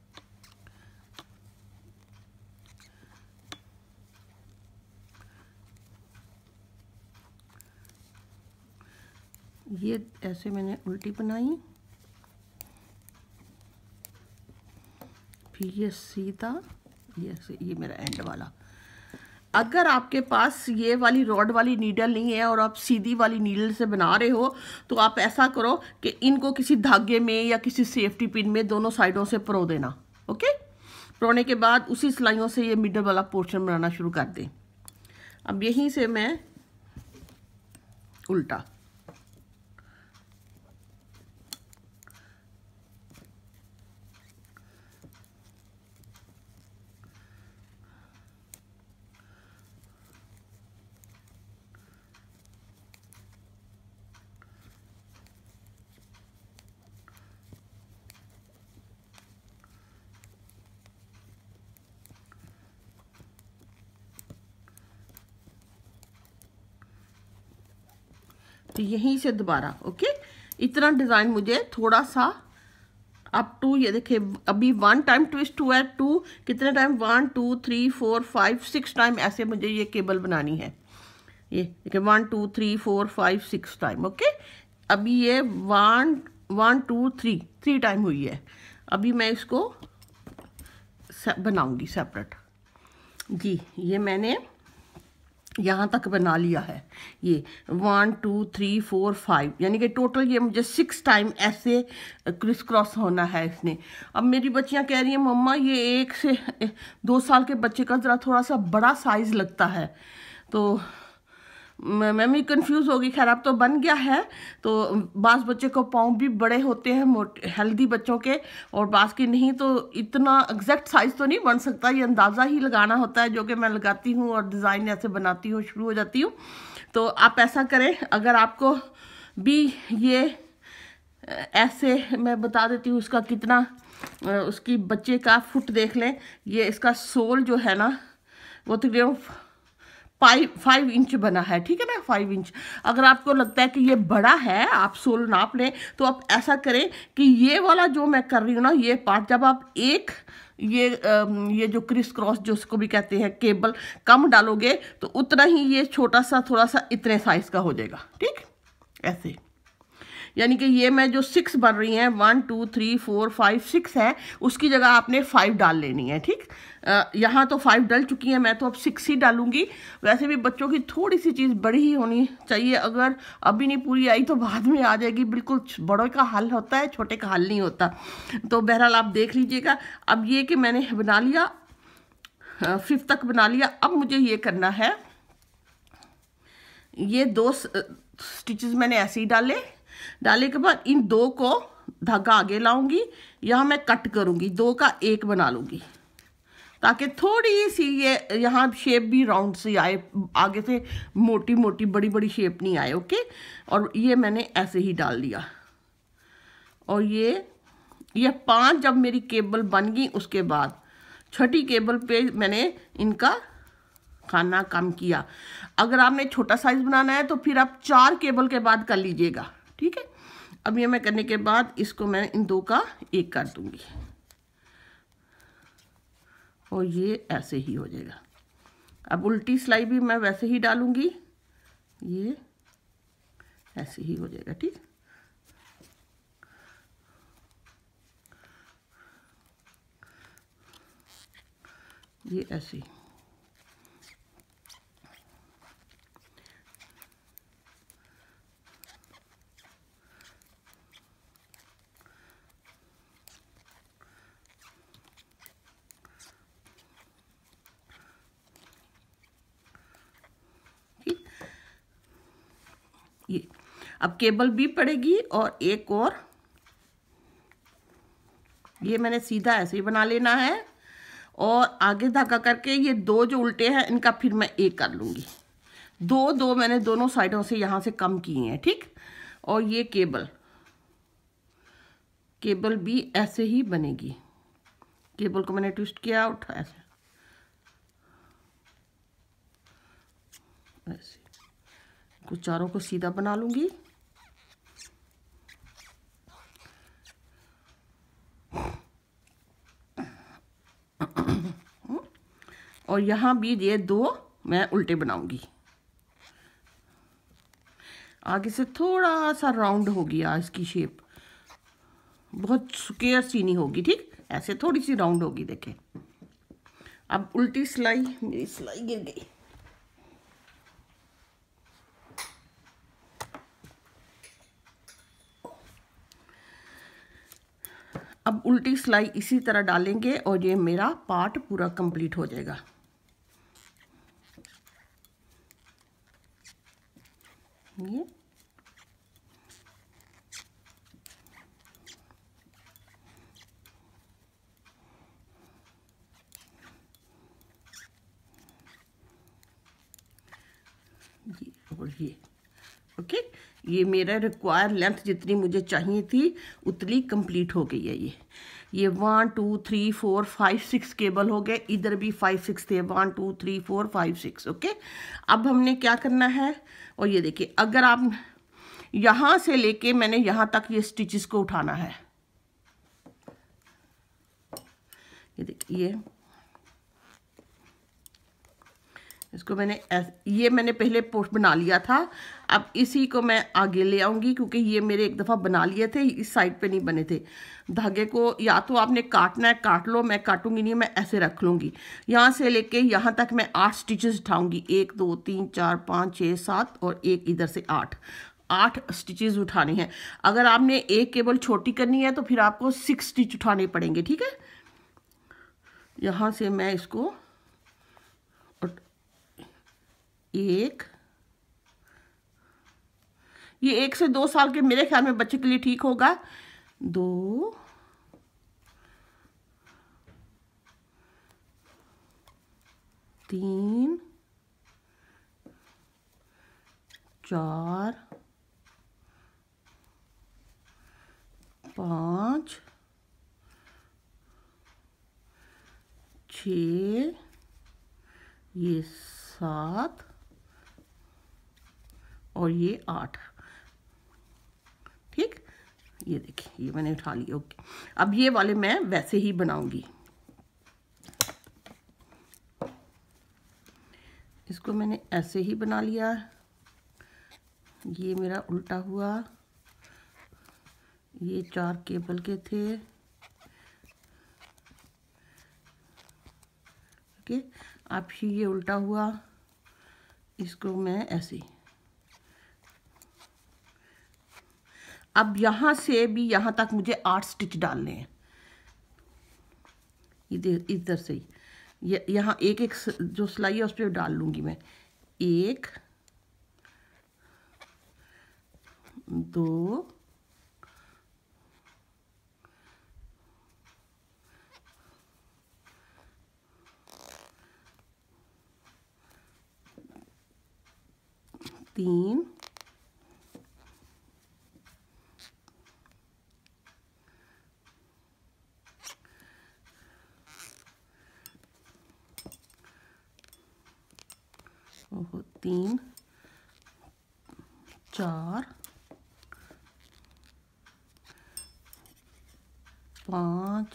ये ऐसे मैंने उल्टी बनाई, फिर ये सीधा, ये ऐसे, ये मेरा एंड वाला। अगर आपके पास ये वाली रॉड वाली नीडल नहीं है और आप सीधी वाली नीडल से बना रहे हो, तो आप ऐसा करो कि इनको किसी धागे में या किसी सेफ्टी पिन में दोनों साइडों से परो देना, ओके। परोने के बाद उसी सिलाइयों से ये मिडल वाला पोर्शन बनाना शुरू कर दें। अब यहीं से मैं उल्टा, तो यहीं से दोबारा, ओके। इतना डिज़ाइन मुझे थोड़ा सा अप टू, ये देखिए अभी वन टाइम ट्विस्ट हुआ है, टू कितने time, one two three four five six time ऐसे मुझे ये केबल बनानी है। ये देखिए one two three four five six time, okay. अभी ये one one two three three time हुई है। अभी मैं इसको बनाऊंगी सेपरेट जी। ये मैंने यहाँ तक बना लिया है, ये one two three four five, यानी कि टोटल ये मुझे सिक्स टाइम ऐसे क्रिस क्रॉस होना है इसने। अब मेरी बच्चियाँ कह रही हैं मम्मा ये एक से दो साल के बच्चे का ज़रा थोड़ा सा बड़ा साइज़ लगता है, तो मैं भी कंफ्यूज होगी। खैर अब तो बन गया है। तो बास बच्चे को पाँव भी बड़े होते हैं मोटे हेल्दी बच्चों के, और बास के नहीं, तो इतना एग्जैक्ट साइज तो नहीं बन सकता, ये अंदाज़ा ही लगाना होता है, जो कि मैं लगाती हूँ और डिज़ाइन ऐसे बनाती हूँ, शुरू हो जाती हूँ। तो आप ऐसा करें, अगर आपको भी ये ऐसे, मैं बता देती हूँ उसका कितना, उसकी बच्चे का फुट देख लें। ये इसका सोल जो है ना वो तकरीबन फाइव फाइव इंच बना है, ठीक है ना, फाइव इंच। अगर आपको लगता है कि ये बड़ा है, आप सोल नाप लें। तो आप ऐसा करें कि ये वाला जो मैं कर रही हूँ ना, ये पार्ट जब आप एक ये ये जो क्रिस क्रॉस जो उसको भी कहते हैं केबल कम डालोगे, तो उतना ही ये छोटा सा थोड़ा सा इतने साइज का हो जाएगा, ठीक, ऐसे। यानी कि ये मैं जो सिक्स बन रही हैं, one two three four five six है, उसकी जगह आपने फाइव डाल लेनी है, ठीक। यहाँ तो फाइव डल चुकी है, मैं तो अब सिक्स ही डालूंगी। वैसे भी बच्चों की थोड़ी सी चीज़ बड़ी ही होनी चाहिए, अगर अभी नहीं पूरी आई तो बाद में आ जाएगी। बिल्कुल बड़ों का हल होता है, छोटे का हल नहीं होता। तो बहरहाल आप देख लीजिएगा। अब ये कि मैंने बना लिया, फिफ्थ तक बना लिया। अब मुझे ये करना है, ये दो स्टिचेस मैंने ऐसे ही डाले। डाले के बाद इन दो को धागा आगे लाऊंगी, यहाँ मैं कट करूंगी, दो का एक बना लूंगी, ताकि थोड़ी सी ये यहाँ शेप भी राउंड से आए, आगे से मोटी मोटी बड़ी बड़ी शेप नहीं आए, ओके। और ये मैंने ऐसे ही डाल दिया। और ये ये पांच जब मेरी केबल बन गई, उसके बाद छठी केबल पे मैंने इनका खाना कम किया। अगर आपने छोटा साइज बनाना है तो फिर आप चार केबल के बाद कर लीजिएगा, ठीक है। अब ये मैं करने के बाद इसको मैं इन दो का एक कर दूंगी, और ये ऐसे ही हो जाएगा। अब उल्टी सिलाई भी मैं वैसे ही डालूंगी, ये ऐसे ही हो जाएगा, ठीक। ये ऐसे ये। अब केबल भी पड़ेगी, और एक और ये मैंने सीधा ऐसे ही बना लेना है, और आगे धागा करके ये दो जो उल्टे हैं इनका फिर मैं एक कर लूँगी। दो दो मैंने दोनों साइडों से यहाँ से कम किए हैं, ठीक। और ये केबल केबल भी ऐसे ही बनेगी। केबल को मैंने ट्विस्ट किया, उठा ऐसे ऐसे कुछ चारों को सीधा बना लूँगी। और यहाँ भी ये दो मैं उल्टे बनाऊंगी। आगे से थोड़ा सा राउंड हो गया इसकी शेप, बहुत स्क्वायर सी नहीं होगी, ठीक, ऐसे थोड़ी सी राउंड होगी, देखें। अब उल्टी सिलाई, मेरी सिलाई गिर गई। अब उल्टी सिलाई इसी तरह डालेंगे, और ये मेरा पार्ट पूरा कंप्लीट हो जाएगा। ये ये और ये, ओके। ये मेरा रिक्वायर लेंथ जितनी मुझे चाहिए थी उतनी कंप्लीट हो गई है। ये ये one two three four five six cable हो गए, इधर भी फाइव सिक्स थे, one two three four five six, okay. अब हमने क्या करना है, और ये देखिए, अगर आप यहाँ से लेके मैंने यहाँ तक ये स्टिचेस को उठाना है, ये देखिए, इसको मैंने ये मैंने पहले पोस्ट बना लिया था। अब इसी को मैं आगे ले आऊंगी, क्योंकि ये मेरे एक दफ़ा बना लिए थे, इस साइड पे नहीं बने थे। धागे को या तो आपने काटना है काट लो, मैं काटूंगी नहीं, मैं ऐसे रख लूँगी। यहाँ से लेके यहाँ तक मैं आठ स्टिचेस उठाऊंगी, एक दो तीन चार पाँच छः सात, और एक इधर से आठ आठ स्टिचेस उठाने हैं। अगर आपने एक केबल छोटी करनी है तो फिर आपको सिक्स स्टिच उठाने पड़ेंगे, ठीक है। यहाँ से मैं इसको एक ये एक से दो साल के मेरे ख्याल में बच्चे के लिए ठीक होगा। दो, तीन, चार, पाँच, छ, ये सात और ये आठ। ठीक, ये देखिए ये मैंने उठा लिया। ओके, अब ये वाले मैं वैसे ही बनाऊंगी। इसको मैंने ऐसे ही बना लिया। ये मेरा उल्टा हुआ, ये चार केबल के थे। ओके, अब ये उल्टा हुआ, इसको मैं ऐसे। अब यहाँ से भी यहाँ तक मुझे आठ स्टिच डालने हैं। इधर इधर से ही ये यहाँ एक एक जो सिलाई है उस पर डाल लूँगी मैं। एक, दो, तीन, ओह तीन, चार, पाँच,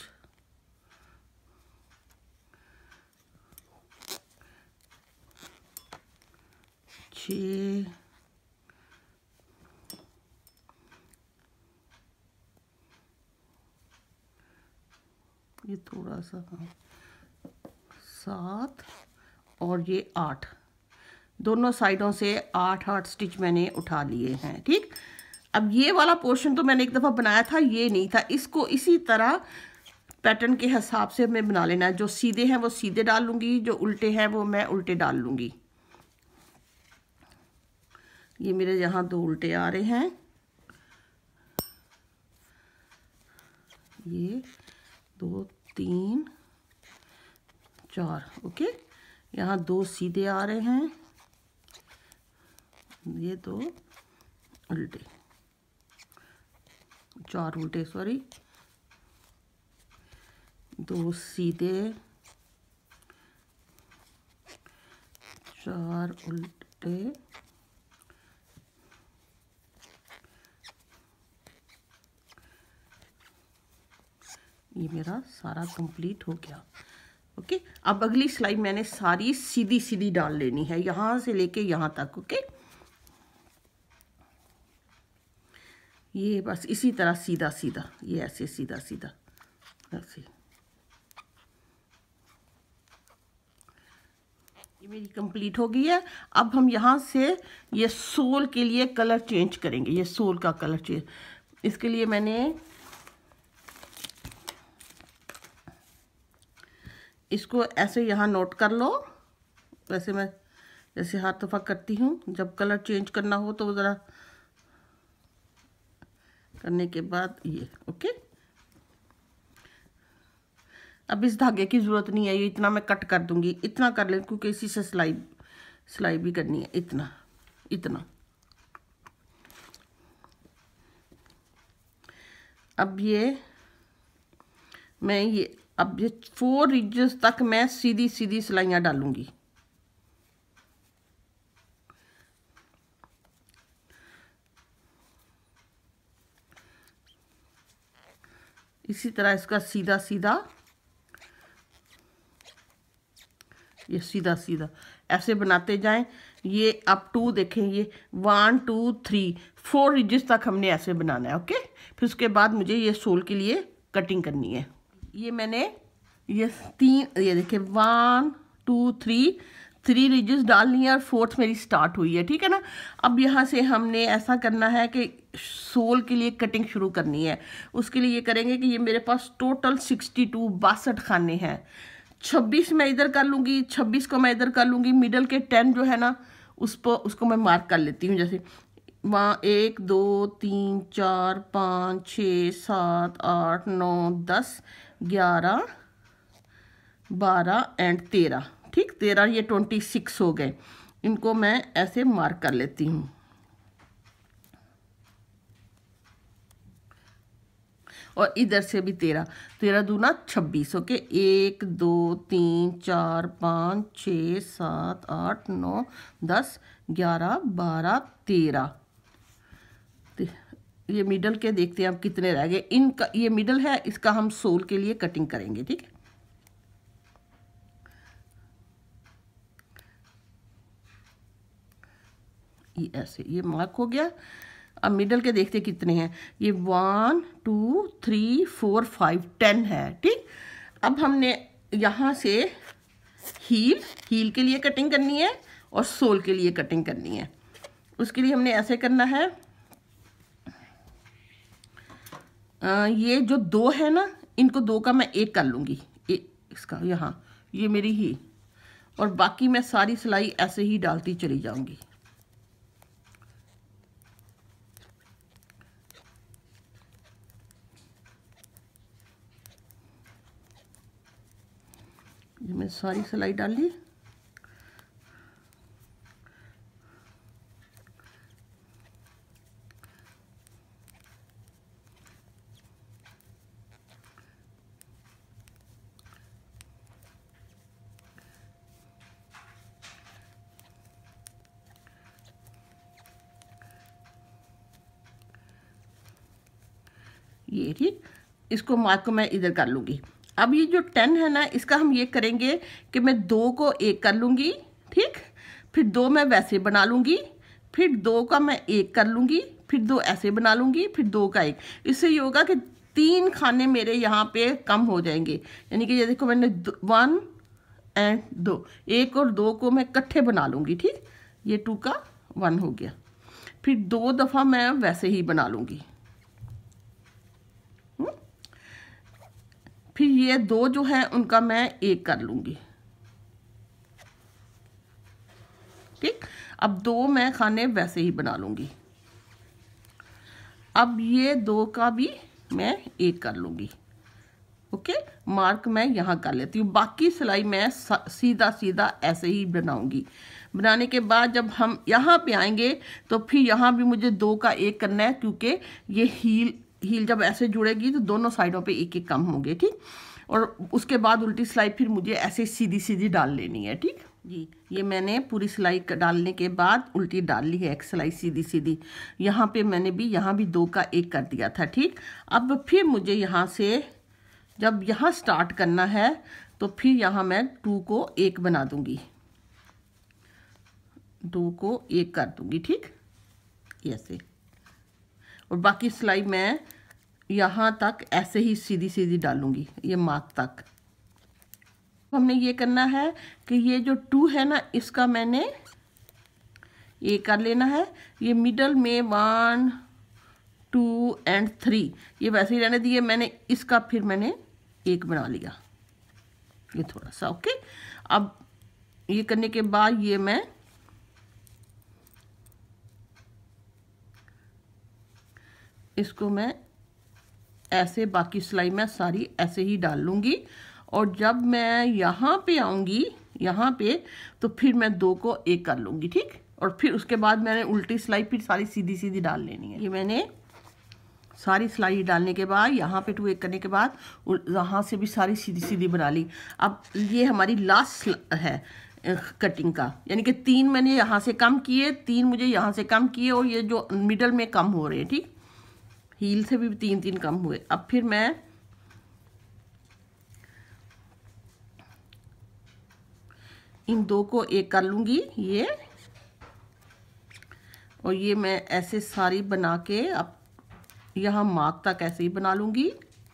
छः, ये थोड़ा सा, हाँ, सात और ये आठ। दोनों साइडों से आठ आठ स्टिच मैंने उठा लिए हैं। ठीक, अब ये वाला पोर्शन तो मैंने एक दफ़ा बनाया था, ये नहीं था। इसको इसी तरह पैटर्न के हिसाब से मैं बना लेना है। जो सीधे हैं वो सीधे डाल लूँगी, जो उल्टे हैं वो मैं उल्टे डाल लूँगी। ये मेरे यहाँ दो उल्टे आ रहे हैं, ये दो, तीन, चार। ओके, यहाँ दो सीधे आ रहे हैं, ये दो उल्टे, चार उल्टे, सॉरी, दो सीधे, चार उल्टे, ये मेरा सारा कंप्लीट हो गया। ओके, अब अगली सिलाई मैंने सारी सीधी सीधी डाल लेनी है, यहाँ से लेके यहाँ तक। ओके, ये बस इसी तरह सीधा सीधा, ये ऐसे सीधा सीधा ऐसे। ये मेरी कंप्लीट हो गई है। अब हम यहाँ से ये सोल के लिए कलर चेंज करेंगे, ये सोल का कलर चेंज। इसके लिए मैंने इसको ऐसे यहाँ नोट कर लो, वैसे मैं जैसे हर दफ़ा करती हूँ। जब कलर चेंज करना हो तो ज़रा करने के बाद ये। ओके, अब इस धागे की ज़रूरत नहीं है, ये इतना मैं कट कर दूंगी, इतना कर ले, क्योंकि इसी से सिलाई सिलाई भी करनी है। इतना इतना अब ये मैं ये अब ये फोर रिजेस तक मैं सीधी सीधी सिलाइयाँ डालूंगी। इसी तरह इसका सीधा सीधा, ये सीधा सीधा ऐसे बनाते जाएं। ये अप टू देखें, ये one two three four ridges तक हमने ऐसे बनाना है। ओके, फिर उसके बाद मुझे ये सोल के लिए कटिंग करनी है। ये मैंने ये तीन, ये देखिए one two three three ridges डालनी है और फोर्थ मेरी स्टार्ट हुई है। ठीक है ना, अब यहाँ से हमने ऐसा करना है कि सोल के लिए कटिंग शुरू करनी है। उसके लिए ये करेंगे कि ये मेरे पास टोटल सिक्सटी टू बासठ खाने हैं। छब्बीस मैं इधर कर लूँगी, छब्बीस को मैं इधर कर लूँगी, मिडल के टेन जो है ना उस पर उसको मैं मार्क कर लेती हूँ। जैसे वहाँ एक दो तीन चार पाँच छः सात आठ नौ दस ग्यारह बारह एंड तेरह, ठीक, तेरह, ये ट्वेंटी सिक्स हो गए। इनको मैं ऐसे मार्क कर लेती हूँ। और इधर से भी तेरह, तेरह दूना छब्बीस, ओके। एक दो तीन चार पाँच छः सात आठ नौ दस ग्यारह बारह तेरह। ये मिडल के देखते हैं अब कितने रह गए। इनका ये मिडल है, इसका हम सोल के लिए कटिंग करेंगे, ठीक है। ये ऐसे ये मार्क हो गया। अब मिडल के देखते कितने हैं। ये one two three four five ten है, ठीक। अब हमने यहाँ से हील हील के लिए कटिंग करनी है और सोल के लिए कटिंग करनी है। उसके लिए हमने ऐसे करना है, आ, ये जो दो है ना, इनको दो का मैं एक कर लूँगी, इसका यहाँ ये मेरी ही, और बाकी मैं सारी सिलाई ऐसे ही डालती चली जाऊँगी। ये मैं सारी सिलाई डाल ली। ये ठीक, इसको मार्क को मैं इधर कर लूँगी। अब ये जो टेन है ना, इसका हम ये करेंगे कि मैं दो को एक कर लूँगी, ठीक, फिर दो मैं वैसे बना लूँगी, फिर दो का मैं एक कर लूँगी, फिर दो ऐसे बना लूँगी, फिर दो का एक। इससे ये होगा कि तीन खाने मेरे यहाँ पे कम हो जाएंगे। यानी कि ये देखो, मैंने वन एंड दो, एक और दो को मैं इकट्ठे बना लूँगी, ठीक। ये टू का वन हो गया। फिर दो दफ़ा मैं वैसे ही बना लूँगी। फिर ये दो जो है उनका मैं एक कर लूँगी, ठीक। अब दो मैं खाने वैसे ही बना लूँगी। अब ये दो का भी मैं एक कर लूँगी, ओके। मार्क मैं यहाँ कर लेती हूँ। बाकी सिलाई मैं सीधा सीधा ऐसे ही बनाऊँगी। बनाने के बाद जब हम यहाँ पे आएंगे तो फिर यहाँ भी मुझे दो का एक करना है, क्योंकि ये हील हील जब ऐसे जुड़ेगी तो दोनों साइडों पे एक एक कम होंगे, ठीक। और उसके बाद उल्टी सिलाई फिर मुझे ऐसे सीधी सीधी डाल लेनी है, ठीक जी। ये मैंने पूरी सिलाई डालने के बाद उल्टी डाल ली है, एक सिलाई सीधी सीधी। यहाँ पे मैंने भी यहाँ भी दो का एक कर दिया था, ठीक। अब फिर मुझे यहाँ से जब यहाँ स्टार्ट करना है तो फिर यहाँ मैं टू को एक बना दूंगी, दो को एक कर दूंगी, ठीक, ऐसे। और बाकी सिलाई मैं यहाँ तक ऐसे ही सीधी सीधी डालूंगी, ये मार्क तक। हमने ये करना है कि ये जो टू है ना, इसका मैंने ये कर लेना है। ये मिडल में वन टू एंड थ्री ये वैसे ही रहने दिए मैंने, इसका फिर मैंने एक बना लिया, ये थोड़ा सा, ओके। अब ये करने के बाद ये मैं इसको मैं ऐसे बाकी सिलाई मैं सारी ऐसे ही डाल लूँगी। और जब मैं यहाँ पे आऊँगी यहाँ पे तो फिर मैं दो को एक कर लूँगी, ठीक। और फिर उसके बाद मैंने उल्टी सिलाई फिर सारी सीधी सीधी डाल लेनी है। ये मैंने सारी सिलाई डालने के बाद यहाँ पे टू एक करने के बाद यहाँ से भी सारी सीधी सीधी बना ली। अब ये हमारी लास्ट है कटिंग का, यानी कि तीन मैंने यहाँ से कम किए, तीन मुझे यहाँ से कम किए, और ये जो मिडल में कम हो रहे हैं, ठीक। हील से भी तीन तीन कम हुए। अब फिर मैं इन दो को एक कर लूँगी, ये और ये मैं ऐसे सारी बना के अब यहाँ मार्क तक ऐसे ही बना लूँगी।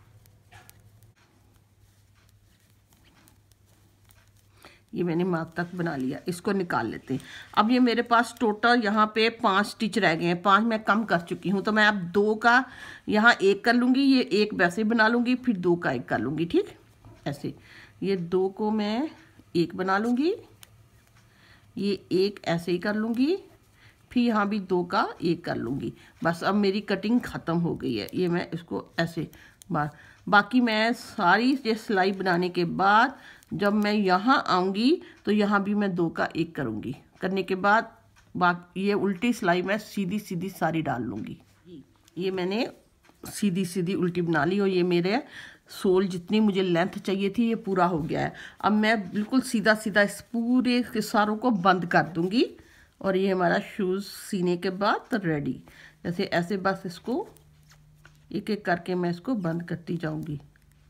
ये मैंने मार्क तक बना लिया, इसको निकाल लेते हैं। अब ये मेरे पास टोटल यहाँ पे पांच स्टिच रह गए हैं, पांच मैं कम कर चुकी हूँ, तो मैं अब दो का यहाँ एक कर लूँगी, ये एक वैसे बना लूँगी, फिर दो का एक कर लूँगी, ठीक। ऐसे ये दो को मैं एक बना लूँगी, ये एक ऐसे ही कर लूँगी, फिर यहाँ भी दो का एक कर लूँगी। बस अब मेरी कटिंग ख़त्म हो गई है। ये मैं इसको ऐसे बार बाकी मैं सारी ये सिलाई बनाने के बाद जब मैं यहाँ आऊँगी तो यहाँ भी मैं दो का एक करूँगी। करने के बाद बाकी ये उल्टी सिलाई मैं सीधी सीधी सारी डाल लूँगी। ये मैंने सीधी सीधी उल्टी बना ली और ये मेरे सोल जितनी मुझे लेंथ चाहिए थी ये पूरा हो गया है। अब मैं बिल्कुल सीधा सीधा इस पूरे किसारों को बंद कर दूँगी और ये हमारा शूज़ सीने के बाद रेडी। जैसे ऐसे बस इसको एक एक करके मैं इसको बंद करती जाऊँगी।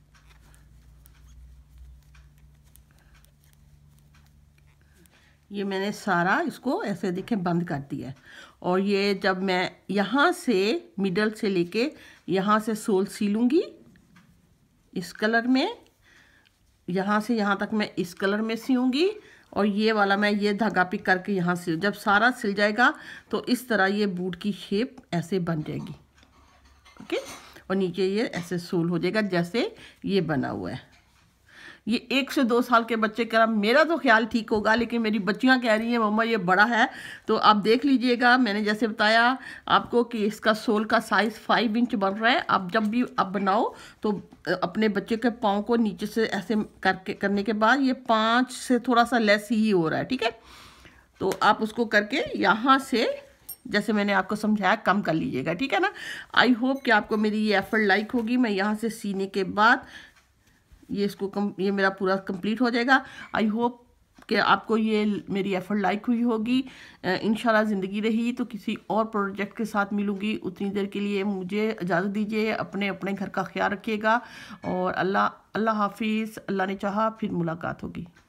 ये मैंने सारा इसको ऐसे देखे बंद कर दिया है। और ये जब मैं यहाँ से मिडल से लेके यहाँ से सोल सीलूँगी इस कलर में, यहाँ से यहाँ तक मैं इस कलर में सीऊँगी और ये वाला मैं ये धागा पिक करके यहाँ से जब सारा सिल जाएगा तो इस तरह ये बूट की शेप ऐसे बन जाएगी। ओके, और नीचे ये ऐसे सोल हो जाएगा जैसे ये बना हुआ है। ये एक से दो साल के बच्चे का मेरा तो ख्याल ठीक होगा, लेकिन मेरी बच्चियां कह रही हैं मम्मा ये बड़ा है, तो आप देख लीजिएगा। मैंने जैसे बताया आपको कि इसका सोल का साइज़ फाइव इंच बन रहा है। आप जब भी आप बनाओ तो अपने बच्चे के पाँव को नीचे से ऐसे करके करने के बाद ये पाँच से थोड़ा सा लेस ही हो रहा है, ठीक है। तो आप उसको करके यहाँ से जैसे मैंने आपको समझाया कम कर लीजिएगा, ठीक है ना। आई होप कि आपको मेरी ये एफर्ट लाइक होगी। मैं यहाँ से सीने के बाद ये इसको कम ये मेरा पूरा कंप्लीट हो जाएगा। आई होप कि आपको ये मेरी एफर्ट लाइक हुई होगी। इंशाल्लाह ज़िंदगी रही तो किसी और प्रोजेक्ट के साथ मिलूँगी। उतनी देर के लिए मुझे इजाज़त दीजिए। अपने अपने घर का ख्याल रखिएगा और अल्लाह अल्लाह हाफिज़। अल्लाह ने चाहा फिर मुलाकात होगी।